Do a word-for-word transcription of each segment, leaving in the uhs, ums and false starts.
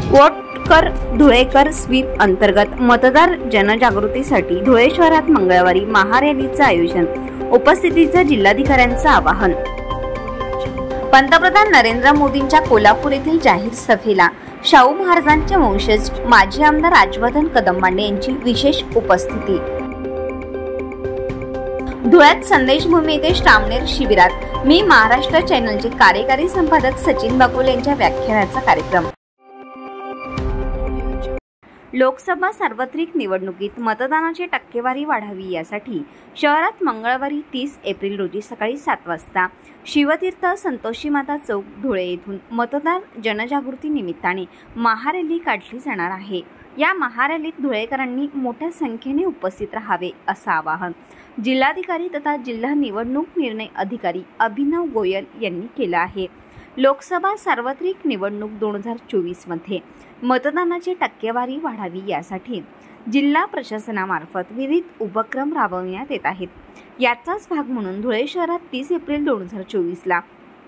Vote कर धुळेकर sweep अंतर्गत मतदार जनजागृतीसाठी धुळे शहरात मंगळवारी महारॅलीचं आयोजन. उपस्थितीचं जिल्हाधिकाऱ्यांचं आवाहन. पंतप्रधान नरेंद्र मोदींच्या कोल्हापूर येथील जाहीर सभेला शाहू महाराजांचे वंशज माजी आमदार राजवर्धन कदमबांडे यांची विशेष उपस्थिती. धुळ्यात संदेशभूमी येथे श्रामणेर शिबिरात मी महाराष्ट्र चॅनलचे कार्यकारी संपादक सचिन बाकुल यांच्या व्याख्यानाचा कार्यक्रम. लोकसभा सार्वत्रिक निवडणुकीत मतदानाची टक्केवारी वाढावी यासाठी शहरात मंगळवारी तीस एप्रिल रोजी सकाळी सात वाजता शिवतीर्थ संतोषी माता चौक धुळे येथून मतदार जनजागृती निमित्ताने महारॅली काढली जाणार आहे. या महारॅलीत धुळेकरांनी मोठ्या संख्येने उपस्थित राहावे असं आवाहन जिल्हाधिकारी तथा जिल्हा निवडणूक निर्णय अधिकारी अभिनव गोयल यांनी केलं आहे. लोकसभा सार्वत्रिक निवडणूक दोन हजार चोवीस मध्ये मतदानाची टक्केवारी वाढावी यासाठी जिल्हा प्रशासनामार्फत विविध उपक्रम राबविण्यात येत आहेत. याचाच भाग म्हणून धुळे शहरात तीस एप्रिल दोन हजार चोवीस ला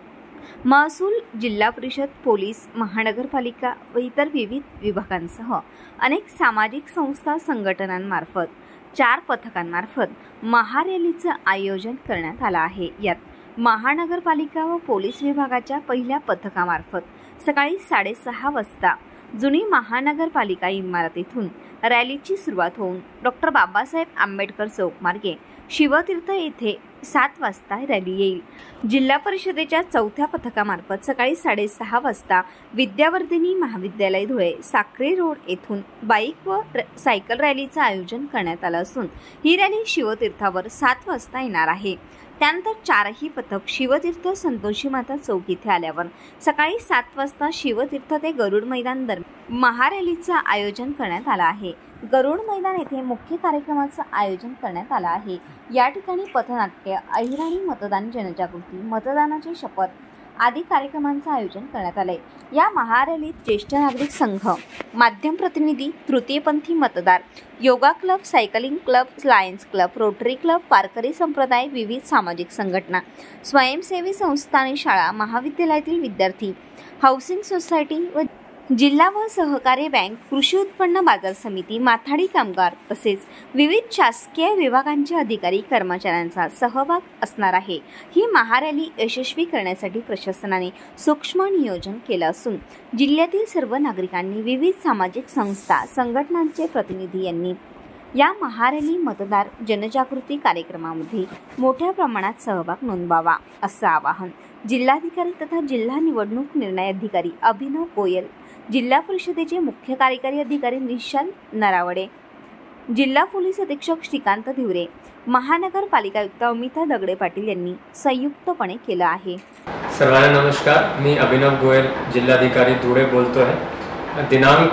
महसूल, जिल्हा परिषद, पोलीस, महानगरपालिका व इतर विविध विभागांसह अनेक सामाजिक संस्था संघटनांमार्फत चार पथकांमार्फत महारॅलीचं आयोजन करण्यात आलं आहे. यात महानगरपालिका व पोलीस विभागाच्या पहिल्या पथकामार्फत सकाळी साडेसहा वाजता जुनी महानगरपालिका इमारतीतून रॅलीची सुरुवात होऊन डॉक्टर बाबासाहेब आंबेडकर चौक मार्गे शिवतीर्थ येथे सात वाजता रॅली येईल. जिल्हा परिषदेच्या चौथ्या पथकामार्फत सकाळी साडेसहा वाजता विद्यावर्धिनी महाविद्यालय धुळे साक्री रोड येथून बाईक व सायकल रॅलीचं आयोजन करण्यात आलं असून ही रॅली शिवतीर्थावर सात वाजता येणार आहे. त्यानंतर चारही पथक शिवतीर्थ संतोषी माता चौक इथे आल्यावर सकाळी सात वाजता शिवतीर्थ ते गरुड मैदान दरम्यान महारॅलीचं आयोजन करण्यात आलं आहे. गरुड मैदान येथे मुख्य कार्यक्रमाचं आयोजन करण्यात आलं आहे. या ठिकाणी पथनाट्य, अहिराणी मतदान जनजागृती, मतदानाची शपथ आदी कार्यक्रमांचं आयोजन करण्यात आलंय. या महारॅलीत ज्येष्ठ नागरिक संघ, माध्यम प्रतिनिधी, तृतीयपंथी मतदार, yoga club, cycling club, lions club, rotary club, Warkari संप्रदाय, विविध सामाजिक संघटना, स्वयंसेवी संस्था आणि शाळा महाविद्यालयातील विद्यार्थी, हाऊसिंग सोसायटी व जिल्हा व सहकारी बँक, कृषी उत्पन्न बाजार समिती, माथाडी कामगार तसेच विविध शासकीय विभागांचे अधिकारी कर्मचाऱ्यांचा सहभाग असणार आहे. ही महारॅली यशस्वी करण्यासाठी प्रशासनाने सूक्ष्म नियोजन केलं असून जिल्ह्यातील सर्व नागरिकांनी, विविध सामाजिक संस्था संघटनांचे प्रतिनिधी यांनी या महारॅली मतदार जनजागृती कार्यक्रमामध्ये मोठ्या प्रमाणात सहभाग नोंदवावा असं आवाहन जिल्हाधिकारी तथा जिल्हा निवडणूक निर्णय अधिकारी अभिनव गोयल, जिल्हा परिषदेचे मुख्य कार्यकारी अधिकारी निशाल नरावडे, जिल्हा पोलीस अधीक्षक श्रीकांत धिवरे, महानगरपालिका आयुक्त अमिता दगडे पाटील यांनी संयुक्तपणे केलं आहे. सर्वांना नमस्कार. मी अभिनव गोयल, जिल्हाधिकारी धुळे बोलतोय. दिनांक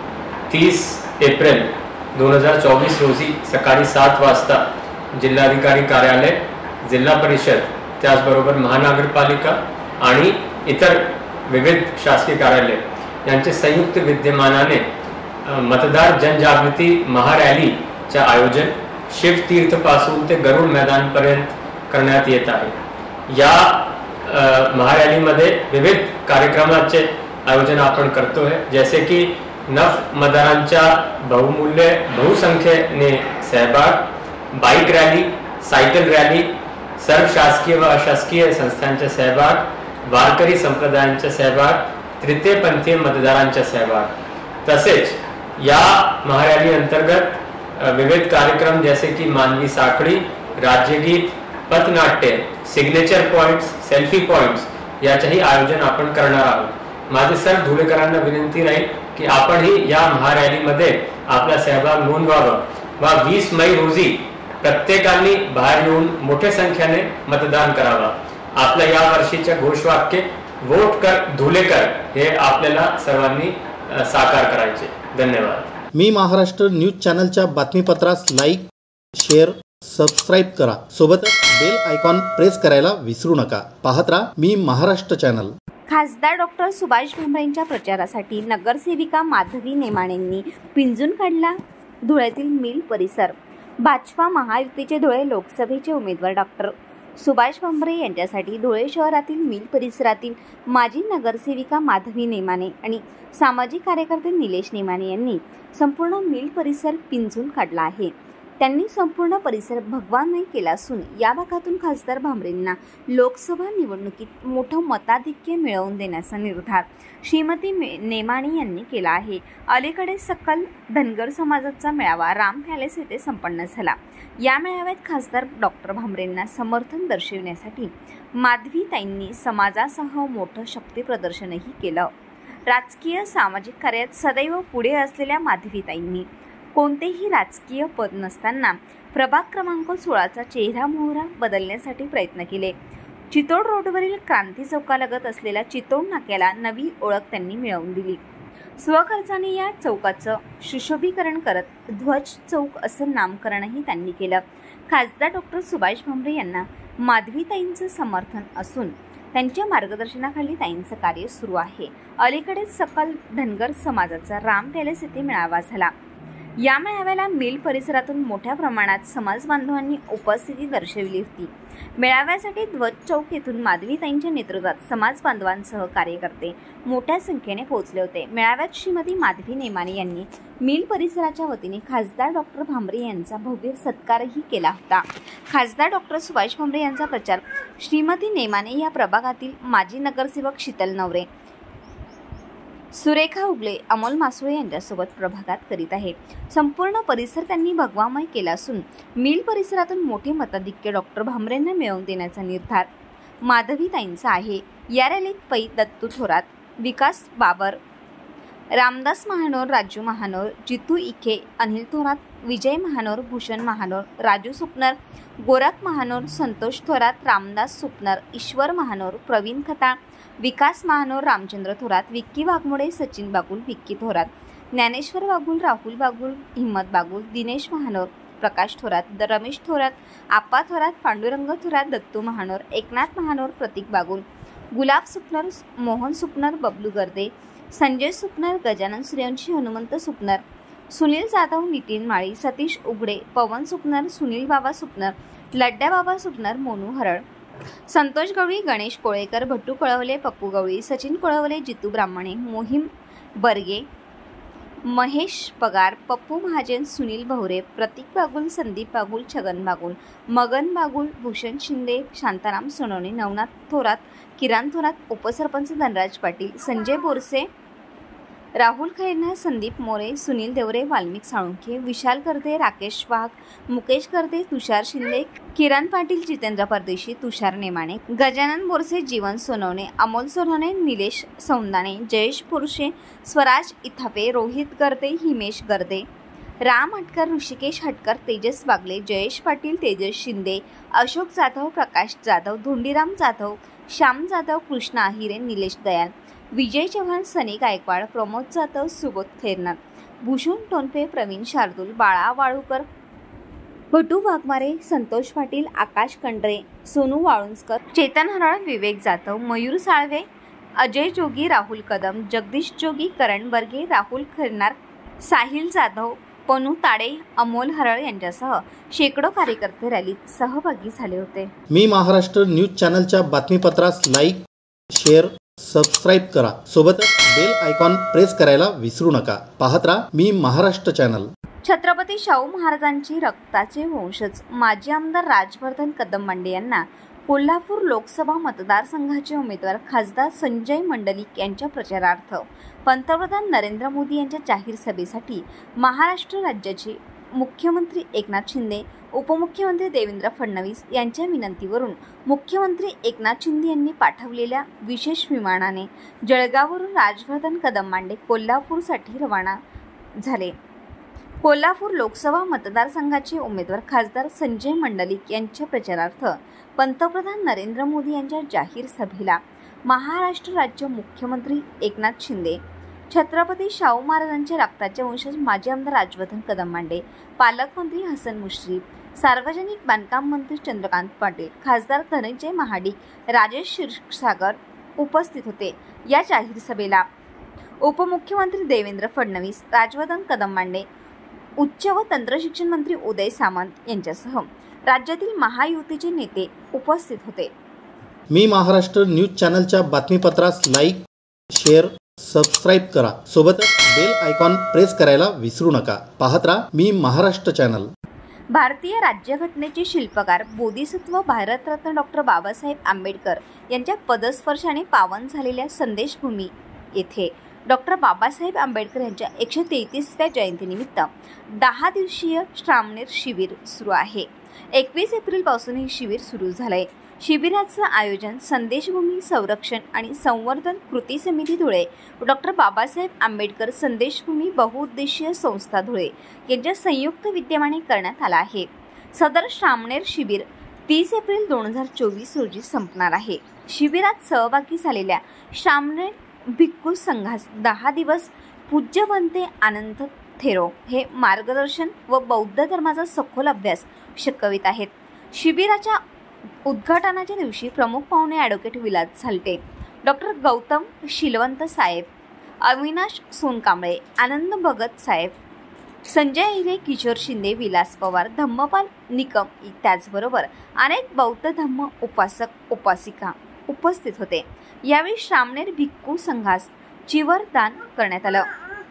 तीस एप्रिल दोन हजार चोवीस रोजी सकाळी सात वाजता जिल्हाधिकारी कार्यालय, जिल्हा परिषद, त्याचबरोबर महानगरपालिका आणि इतर विविध शासकीय कार्यालय यांचे संयुक्त विद्यमानाने मतदार जनजागृती महारॅलीचे आयोजन शिवतीर्थपासून ते गरुड मैदानपर्यंत करण्यात येत आहे. या महारॅलीमध्ये विविध कार्यक्रमाचे आयोजन आपण करतो आहे, जैसे की नव मतदारांच्या बहुमूल्य बहुसंख्येने सहभाग, बाईक रॅली, सायकल रॅली, सर्व शासकीय व अशासकीय संस्थांचा सहभाग, वारकरी संप्रदायांचा सहभाग, तृतीयपंथीय मतदारांचा सहभाग, तसेच या महारॅली अंतर्गत विविध कार्यक्रम जैसे की मानवी साखळी, राज्यगीत, पथनाट्य, सिग्नेचर पॉइंट्स, सेल्फी पॉइंट्स याचेही आयोजन आपण करणार आहोत. माझे सर्व धुळेकरांना विनंती राहील की आपणही या महारॅलीमध्ये आपला सहभाग नोंदवावा व वीस मई रोजी प्रत्येकाने बाहेर येऊन मोठ्या संख्येने मतदान करावा. आपल्या या वर्षीचे घोषवाक्य वोट कर धुळेकर हे आपल्याला सर्वांनी साकार करायचे. धन्यवाद. मी महाराष्ट्र न्यूज चॅनलच्या बातमीपत्रास लाईक, शेअर, सबस्क्राईब करा. सोबतच बेल आयकॉन प्रेस करायला विसरू नका. पाहत राहा मी महाराष्ट्र चॅनल. खासदार डॉक्टर सुभाष भामरेंच्या प्रचारासाठी नगरसेविका माधवी नेमाणेंनी पिंजून काढला धुळ्यातील मिल परिसर. भाजपा महायुतीचे धुळे लोकसभेचे उमेदवार डॉक्टर सुभाष भामरे यांच्यासाठी धुळे शहरातील मिल परिसरातील माजी नगरसेविका माधवी नेमाने आणि सामाजिक कार्यकर्ते निलेश नेमाने यांनी संपूर्ण मिल परिसर पिंजून काढला आहे. त्यांनी संपूर्ण परिसर भगवामय केला असून या भागातून खासदार भामरेंना लोकसभा निवडणुकीत मोठं मताधिक्य मिळवून देण्याचा निर्धार श्रीमती नेमाने यांनी केला आहे. अलीकडे सकल धनगर समाजाचा मेळावा राम पॅलेस येथे संपन्न झाला. या मेळाव्यात खासदार डॉक्टर भामरेंना समर्थन दर्शविण्यासाठी माधवीताईंनी समाजासह मोठं शक्ती प्रदर्शनही केलं. राजकीय सामाजिक कार्यात सदैव पुढे असलेल्या माधवीताईंनी कोणतेही राजकीय पद नसताना प्रभाग क्रमांक सोळाचा चेहरा मोहरा बदलण्यासाठी प्रयत्न केले. चितोड रोडवरील क्रांती चौकालगत असलेल्या चितोड नाक्याला नवी ओळख त्यांनी मिळवून दिली. स्वखर्चाने या चौकाचं सुशोभीकरण करत ध्वज चौक असं नामकरणही त्यांनी केलं. खासदार डॉक्टर सुभाष भामरे यांना माधवीताईंचं समर्थन असून त्यांच्या मार्गदर्शनाखाली ताईंचं कार्य सुरू आहे. अलीकडेच सकल धनगर समाजाचा राम पॅलेस येथे मेळावा झाला. या मेळाव्याला मिल परिसरातून मोठ्या प्रमाणात समाज बांधवांनी उपस्थिती दर्शविली होती. मेळाव्यासाठी ध्वज चौक येथून माधवीताईंच्या नेतृत्वात समाज बांधवांसह कार्यकर्ते मोठ्या संख्येने पोहोचले होते. मेळाव्यात श्रीमती माधवी नेमाने यांनी मिल परिसराच्या वतीने खासदार डॉक्टर भामरे यांचा भव्य सत्कारही केला होता. खासदार डॉक्टर सुभाष भामरे यांचा प्रचार श्रीमती नेमाने या प्रभागातील माजी नगरसेवक शीतल नवरे, सुरेखा उगले, अमोल मासुळे यांच्यासोबत प्रभागात करीत आहे. संपूर्ण परिसर त्यांनी भगवामय केला असून मिल परिसरातून मोठे मताधिक्य डॉक्टर भामरेंना मिळवून देण्याचा निर्धार माधवीताईंचा आहे. या रॅलीत पै दत्तू थोरात, विकास बाबर, रामदास महानोर, राजू महानोर, जितू इखे, अनिल थोरात, विजय महानोर, भूषण महानोर, राजू सुपनर, गोरख महानोर, संतोष थोरात, रामदास सुपनर, ईश्वर महानोर, प्रवीण खताळ, विकास महानोर, रामचंद्र थोरात, विक्की वाघमोडे, सचिन बागुल, विक्की थोरात, ज्ञानेश्वर बागुल, राहुल बागुल, हिम्मत बागुल, दिनेश महानोर, प्रकाश थोरात, रमेश थोरात, आप्पा थोरात, पांडुरंग थोरात, दत्तू महानोर, एकनाथ महानोर, प्रतीक बागुल, गुलाब सुपनर, मोहन सुपनर, बबलू गर्दे, संजय सुपनर, गजानन सूर्यवंशी, हनुमंत सुपनर, सुनील जाधव, नितीन माळी, सतीश उघडे, पवन सुपनर, सुनील बाबा सुपनर, लड्ड्या बाबा सुपनर, मोनू हरळ, संतोष गवळी, गणेश कोळेकर, भट्टू कळवले, पप्पू गवळी, सचिन कोळवले, जितू ब्राह्मणे, मोहिम बर्गे, महेश पगार, पप्पू महाजन, सुनील भवरे, प्रतीक बागुल, संदीप बागुल, छगन बागुल, मगन बागुल, भूषण शिंदे, शांताराम सोनवणे, नवनाथ थोरात, किरण थोरात, उपसरपंच धनराज पाटील, संजय बोरसे, राहुल खैरनार, संदीप मोरे, सुनील देवरे, वाल्मिक साळुंखे, विशाल गर्दे, राकेश वाघ, मुकेश गर्दे, तुषार शिंदे, किरण पाटील, जितेंद्र परदेशी, तुषार नेमाणे, गजानन बोरसे, जीवन सोनवणे, अमोल सोनवणे, निलेश सौंदाणे, जयेश पुरुषे, स्वराज इथापे, रोहित गर्दे, हिमेश गर्दे, राम हटकर, ऋषिकेश हटकर, तेजस बागले, जयेश पाटील, तेजस शिंदे, अशोक जाधव, प्रकाश जाधव, धोंडीराम जाधव, श्याम जाधव, कृष्णा आहिरे, निलेश दयाल, विजय चव्हाण, सनी गायकवाड, प्रमोद जाधव, सुबोध खैरनार, भूषण टोनपे, प्रवीण शार्दूल, बाळा वाळूकर, भटू वाघमारे, संतोष पाटील, आकाश कंडरे, सोनू वाळुंजकर, चेतन हरळ, विवेक जाधव, मयूर साळवे, अजय जोगी, राहुल कदम, जगदीश जोगी, करण बर्गे, राहुल खैरनार, साहिल जाधव, पनू ताडे, अमोल हरळ यांच्यासह शेकडो कार्यकर्ते रॅलीत सहभागी झाले होते. मी महाराष्ट्र न्यूज चॅनलच्या बातमीपत्रास लाईक, शेअर, सबस्क्राईब करा. सोबतच बेल आयकॉन प्रेस करायला विसरू नका. पाहत राहा मी महाराष्ट्र चॅनल. छत्रपती शाहू महाराजांची रक्ताचे वंशज माजी आमदार राजवर्धन कदम यांना कोल्हापूर लोकसभा मतदारसंघाचे उमेदवार खासदार संजय मंडलिक यांच्या प्रचारार्थ पंतप्रधान नरेंद्र मोदी यांच्या जाहीर सभेसाठी महाराष्ट्र राज्याचे मुख्यमंत्री एकनाथ शिंदे, उपमुख्यमंत्री देवेंद्र फडणवीस यांच्या विनंतीवरून मुख्यमंत्री एकनाथ शिंदे यांनी पाठवलेल्या विशेष विमानाने जळगाववरून राजवर्धन कदम कोल्हापूरसाठी रवाना झाले. कोल्हापूर लोकसभा मतदारसंघाचे उमेदवार खासदार संजय मंडलिक यांच्या प्रचारार्थ पंतप्रधान नरेंद्र मोदी यांच्या जाहीर सभेला महाराष्ट्र राज्य मुख्यमंत्री एकनाथ शिंदे, छत्रपती शाहू महाराजांचे रक्ताचे वंशज माजी आमदार राजवर्धन कदम, पालकमंत्री हसन मुश्रीफ, सार्वजनिक बांधकाम मंत्री चंद्रकांत पाटील, खासदार धनंजय महाडिक, राजेश क्षीरसागर उपस्थित होते. या जाहीर सभेला उपमुख्यमंत्री देवेंद्र फडणवीस, राजवर्धन कदम, उच्च व तंत्रशिक्षण मंत्री उदय सामंत यांच्यासह राज्यातील महायुतीचे नेते उपस्थित होते. मी महाराष्ट्र न्यूज चॅनलच्या बातमीपत्रास लाईक, शेअर, सबस्क्राईब करा. सोबतच बेल आयकॉन प्रेस करायला विसरू नका. पाहत राहा मी महाराष्ट्र चॅनल. भारतीय राज्यघटनेचे शिल्पकार बोधिसत्व भारतरत्न डॉक्टर बाबासाहेब आंबेडकर यांच्या पदस्पर्शाने पावन झालेल्या संदेशभूमी येथे डॉक्टर बाबासाहेब आंबेडकर यांच्या एकशे तेहतीसव्या जयंतीनिमित्त दहा दिवसीय श्रामणेर शिबिर सुरू आहे. एकवीस एप्रिलपासून हे शिबिर सुरू झालंय. शिबिराचं आयोजन संदेशभूमी संरक्षण आणि संवर्धन कृती समिती धुळे, डॉक्टर बाबासाहेब आंबेडकर संदेशभूमी बहुउद्देशीय संस्था धुळे यांच्या संयुक्त विद्यमाने करण्यात आला आहे. सदर श्रामणेर शिबिर तीस एप्रिल दोन हजार चोवीस रोजी संपणार आहे. शिबिरात सहभागी झालेल्या श्रामणेर भिक्खू संघास दहा दिवस पूज्य बनते आनंद थेरो हे मार्गदर्शन व बौद्ध धर्माचा सखोल अभ्यास शिकवित आहेत. शिबिराच्या उद्घाटनाच्या दिवशी प्रमुख पाहुणे ॲडव्होकेट विलास झालटे, डॉक्टर गौतम शिलवंत साहेब, अविनाश सोनकांबळे, आनंद भगत साहेब, संजय हिरे, किशोर शिंदे, विलास पवार, धम्मपाल निकम त्याचबरोबर अनेक बौद्ध धम्म उपासक उपासिका उपस्थित होते. यावेळी श्रामणेर भिक्खू संघास चिवरदान करण्यात आलं.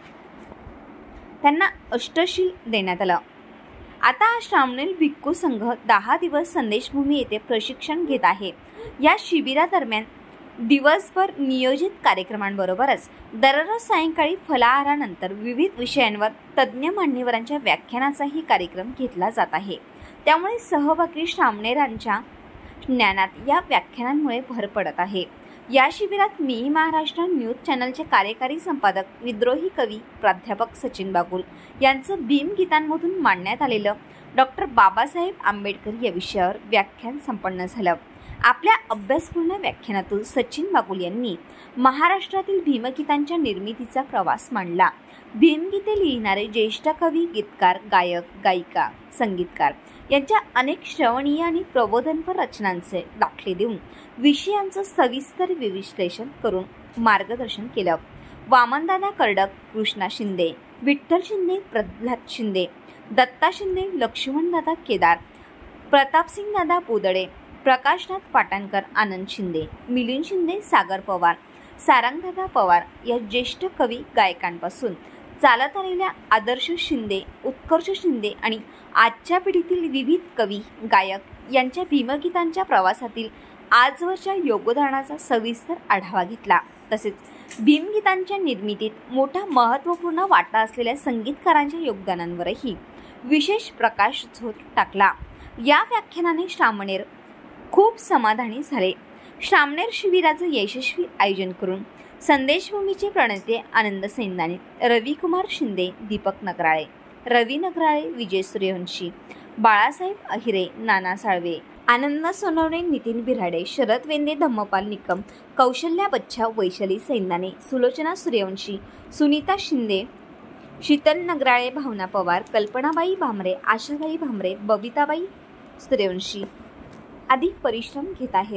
त्यांना अष्टशील देण्यात आलं. आता श्रामणेर भिक्खू संघ दहा दिवस संदेशभूमी येथे प्रशिक्षण घेत आहे. या शिबिरादरम्यान दिवसभर नियोजित कार्यक्रमांबरोबरच दररोज सायंकाळी फलाहारानंतर विविध विषयांवर तज्ज्ञ मान्यवरांच्या व्याख्यानाचाही कार्यक्रम घेतला जात आहे. त्यामुळे सहभागी श्रामणेरांच्या ज्ञानात या व्याख्यानांमुळे भर पडत आहे. या शिबिरात मी महाराष्ट्र न्यूज चॅनलचे कार्यकारी संपादक विद्रोही कवी प्राध्यापक सचिन बागुल यांचं भीमगीतांमधून मांडण्यात आलेलं डॉक्टर बाबासाहेब आंबेडकर या विषयावर व्याख्यान संपन्न झालं. आपल्या अभ्यासपूर्ण व्याख्यानातून सचिन बागुल यांनी महाराष्ट्रातील भीमगीतांच्या निर्मितीचा प्रवास मांडला. भीमगीते लिहिणारे ज्येष्ठ कवी, गीतकार, गायक, गायिका, संगीतकार यांच्या अनेक श्रवणीय आणि प्रबोधनपर रचनांचे दाखले देऊन विषयांचं सविस्तर विश्लेषण करून मार्गदर्शन केलं. वामनदादा कर्डक, कृष्णा शिंदे, विठ्ठल शिंदे, प्रल्हाद शिंदे, दत्ता शिंदे, लक्ष्मणदादा केदार, प्रतापसिंगदादा बोदडे, प्रकाशनाथ पाटणकर, आनंद शिंदे, मिलिंद शिंदे, सागर पवार, सारंगदादा पवार या ज्येष्ठ कवी गायकांपासून चालत आलेल्या आदर्श शिंदे, उत्कर्ष शिंदे आणि आजच्या पिढीतील विविध कवी गायक यांच्या भीमगीतांच्या प्रवासातील आजवरच्या योगदानाचा सविस्तर आढावा घेतला. तसेच भीमगीतांच्या निर्मितीत मोठा महत्त्वपूर्ण वाटा असलेल्या संगीतकारांच्या योगदानांवरही विशेष प्रकाश झोत टाकला. या व्याख्यानाने श्रामणेर खूप समाधानी झाले. श्रामणेर शिबिराचं यशस्वी आयोजन करून संदेशभूमीचे प्रणेते आनंद सैंदाने, रविकुमार शिंदे, दीपक नगराळे, रवी नगराळे, विजय सूर्यवंशी, बाळासाहेब अहिरे, नाना साळवे, आनंद सोनवणे, नितीन बिराडे, शरद वेंदे, धम्मपाल निकम, कौशल्या बच्छा, वैशाली सैंदाने, सुलोचना सूर्यवंशी, सुनीता शिंदे, शीतल नगराळे, भावना पवार, कल्पनाबाई भामरे, आशाबाई भामरे, बबिताबाई सूर्यवंशी आदी परिश्रम घेत आहेत.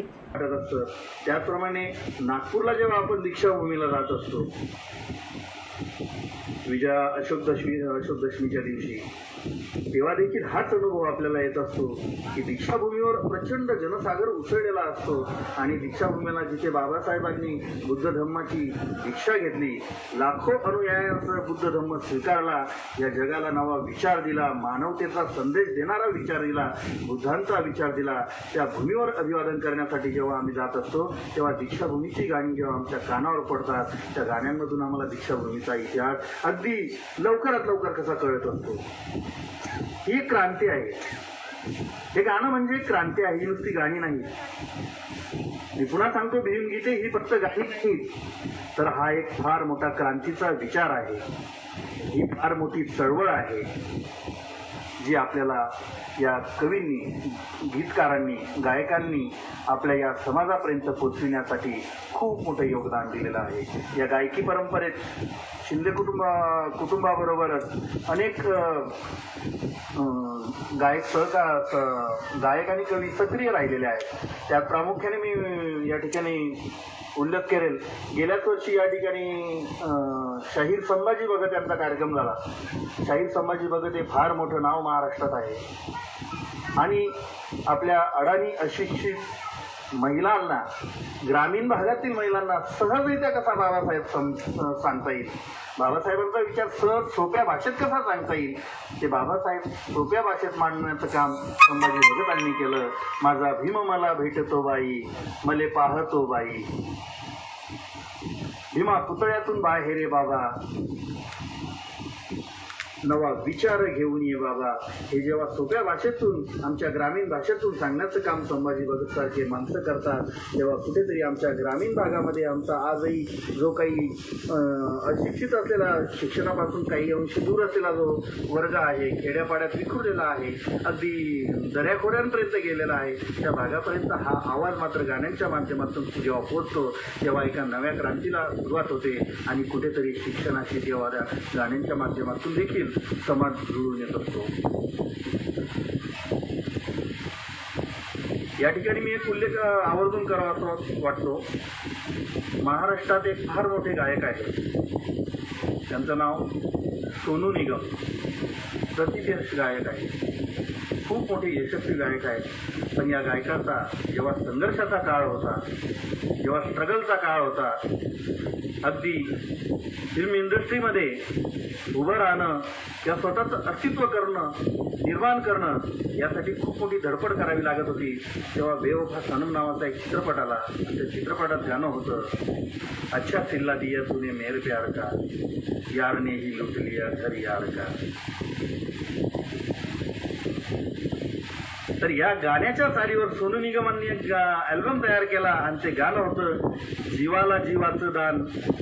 त्याचप्रमाणे नागपूरला जेव्हा आपण दीक्षाभूमीला जात असतो, विजया अशोक दशमी अशोक दशमीच्या दिवशी, तेव्हा देखील हाच अनुभव आपल्याला येत असतो की दीक्षाभूमीवर प्रचंड जनसागर उसळलेला असतो आणि दीक्षाभूमीला जिथे बाबासाहेबांनी बुद्ध धम्माची दीक्षा घेतली, लाखो अनुयायांचा बुद्ध धम्म स्वीकारला, या जगाला नवा विचार दिला, मानवतेचा संदेश देणारा विचार दिला, बुद्धांचा विचार दिला, त्या भूमीवर अभिवादन करण्यासाठी जेव्हा आम्ही जात असतो तेव्हा दीक्षाभूमीची गाणी जेव्हा आमच्या कानावर पडतात, त्या गाण्यांमधून आम्हाला दीक्षाभूमीचा इतिहास अगदी लवकरात लवकर कसा कळत असतो. ही क्रांती आहे. हे गाणं म्हणजे क्रांती आहे, ही नुसती गाणी नाही. मी पुन्हा सांगतो, भीमगीते ही फक्त गाणी नाही, तर हा एक फार मोठा क्रांतीचा विचार आहे. ही फार मोठी चळवळ आहे जी आपल्याला या कवींनी, गीतकारांनी, गायकांनी आपल्या या समाजापर्यंत पोचविण्यासाठी खूप मोठं योगदान दिलेलं आहे. या गायकी परंपरेत शिंदे कुटुंब कुटुंबाबरोबरच अनेक गायक सहका गायक आणि कवी सक्रिय राहिलेले आहेत. त्यात प्रामुख्याने मी या ठिकाणी उल्लेख करेल. गेल्याच वर्षी या ठिकाणी अं, शाहीर संभाजी भगत यांचा कार्यक्रम झाला. शाहीर संभाजी भगत हे फार मोठं नाव महाराष्ट्रात आहे आणि आपल्या अडाणी अशिक्षित महिलांना, ग्रामीण भागातील महिलांना सहजरित्या कसा बाबासाहेब सम सांगता येईल, बाबासाहेबांचा विचार सहज सोप्या भाषेत कसा सांगता येईल, ते बाबासाहेब सोप्या भाषेत मांडण्याचं काम संभाजी भगतांनी केलं. माझा भीम मला भेटतो बाई, मले पाहतो बाई, भीमा पुतळ्यातून बाहेर ये बाबा, नवा विचार घेऊन ये बाबा. हे जेव्हा सोप्या भाषेतून, आमच्या ग्रामीण भाषेतून सांगण्याचं काम संभाजी भगत सारखे माणसं करतात, तेव्हा कुठेतरी आमच्या ग्रामीण भागामध्ये आमचा आजही जो काही अशिक्षित असलेला, शिक्षणापासून काही अंश दूर असलेला जो वर्ग आहे, खेड्यापाड्यात विखुरलेला आहे, अगदी दऱ्याखोऱ्यांपर्यंत गेलेला आहे, त्या भागापर्यंत हा आवाज मात्र गाण्यांच्या माध्यमातून जेव्हा पोहोचतो तेव्हा एका नव्या क्रांतीला सुरुवात होते आणि कुठेतरी शिक्षणाची जेव्हा गाण्यांच्या माध्यमातून देखील समाज जुळून येत असतो. या ठिकाणी मी एक उल्लेख आवर्जून करावा असं वाटतो. महाराष्ट्रात एक फार मोठे गायक आहेत, त्यांचं नाव सोनू निगम. प्रतिष्ठित गायक आहे, खूप मोठे यशस्वी गायक आहेत. पण या गायकाचा जेव्हा संघर्षाचा काळ होता, जेव्हा स्ट्रगलचा काळ होता, अगदी फिल्म इंडस्ट्रीमध्ये उभं राहणं किंवा स्वतःचं अस्तित्व करणं, निर्माण करणं यासाठी खूप मोठी धडपड करावी लागत होती. तेव्हा बेवफा सनम नावाचा एक चित्रपट आला. त्या चित्रपटात गाणं होतं, अच्छा सिल्ला दिया तूने मेरे प्यार का, यार ने ही लुट लिया घर यार का. तर या गाण्याच्या चालीवर सोनू निगमांनी एक अल्बम तयार केला आणि ते गाणं होतं, जीवाला जीवाचं दान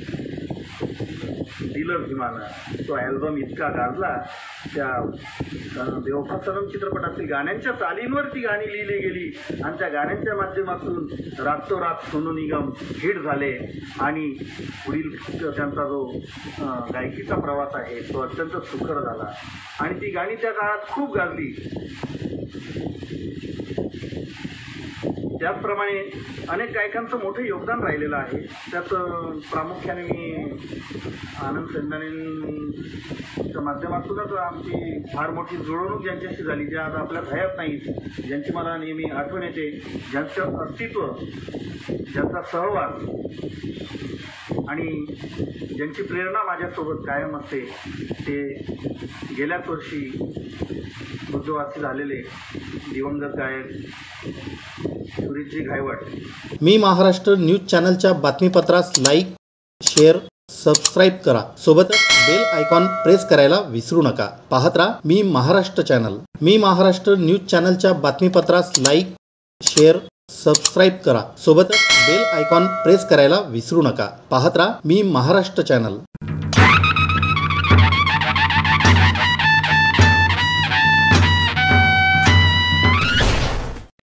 दिलं भीमानं. तो अल्बम इतका गाजला, त्या बेवफा सनम चित्रपटातील गाण्यांच्या चालींवर ती गाणी लिहिली गेली आणि त्या गाण्यांच्या माध्यमातून रातोरात सोनू निगम हिट झाले आणि पुढील त्यांचा जो गायकीचा प्रवास आहे तो अत्यंत सुखर झाला आणि ती गाणी त्या काळात खूप गाजली. त्याचप्रमाणे अनेक गायकांचं मोठं योगदान राहिलेलं आहे. त्यात प्रामुख्याने मी आनंद सेंदानेंच्या माध्यमातूनच आमची फार मोठी जुळवणूक ज्यांच्याशी झाली, ज्या आज आपल्या हयात नाहीत, ज्यांची मला नेहमी आठवण येते, ज्यांचं अस्तित्व, ज्यांचा सहवास आणि ज्यांची प्रेरणा माझ्यासोबत कायम असते, ते गेल्याच वर्षी मृत्यूवासी झालेले दिवंगत गायक सुरेशजी घायवट. मी महाराष्ट्र न्यूज चॅनलच्या बातमीपत्रास लाईक, शेअर, सबस्क्राईब करा. सोबतच बेल आयकॉन प्रेस करायला विसरू नका. पाहत राहा मी महाराष्ट्र चॅनल. मी महाराष्ट्र न्यूज चॅनलच्या बातमीपत्रास लाईक, शेअर, सबस्क्राईब करा. सोबतच बेल आयकॉन प्रेस करायला विसरू नका. पाहत राहा मी महाराष्ट्र चॅनल.